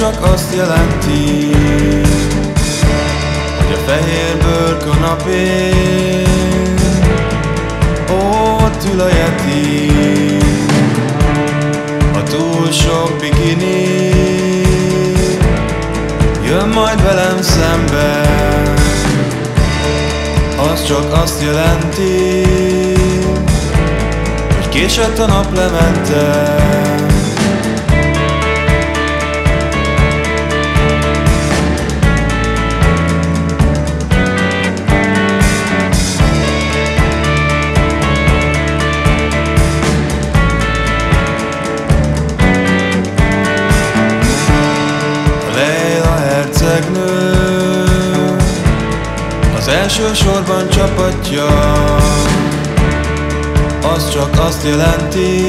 csak azt jelenti, hogy a fehér bőr kanapén ott ül a Yeti. A túl sok bikini jön majd velem szembe, az csak azt jelenti, hogy késett a naplemente. Az első sorban csapatja, az csak azt jelenti,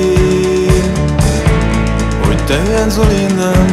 hogy te hülyenzol innen.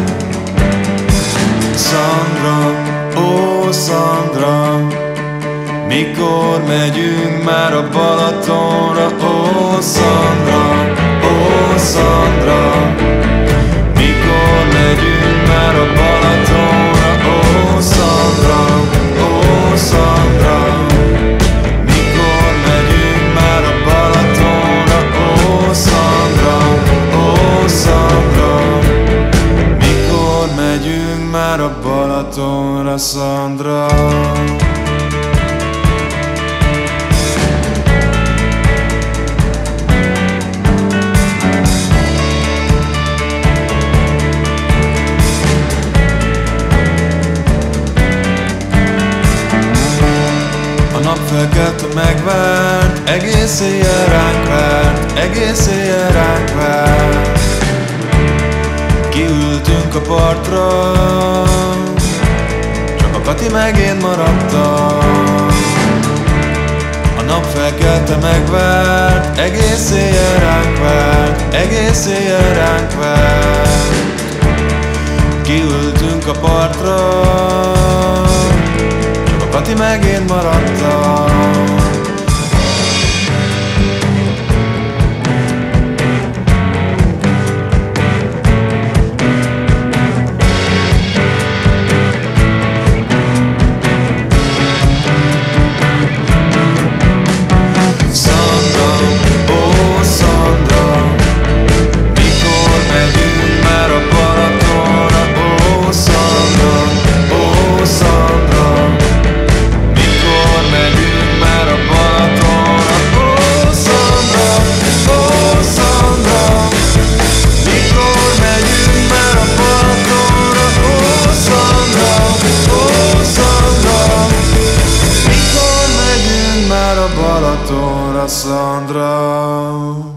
Sandra, ó Sandra, mikor megyünk már a Balatonra? Ó Sandra, ó Sandra, mikor megyünk már a Balatonra? Ó Sandra, ó Sandra, mikor megyünk már a Balatonra? Ó Sandra, ó Sandra, mikor megyünk már a Balatonra, Sandra? Felkelt, megvárt, egész éjjel ránk várt, egész éjjel ránk várt. Kiültünk a partra, csak a Kati meg én maradtam. A nap felkelte, megvárt, egész éjjel ránk várt, egész éjjel ránk várt. Kiültünk a partra, Kati meg én maradtam. Balatonra, Sandra.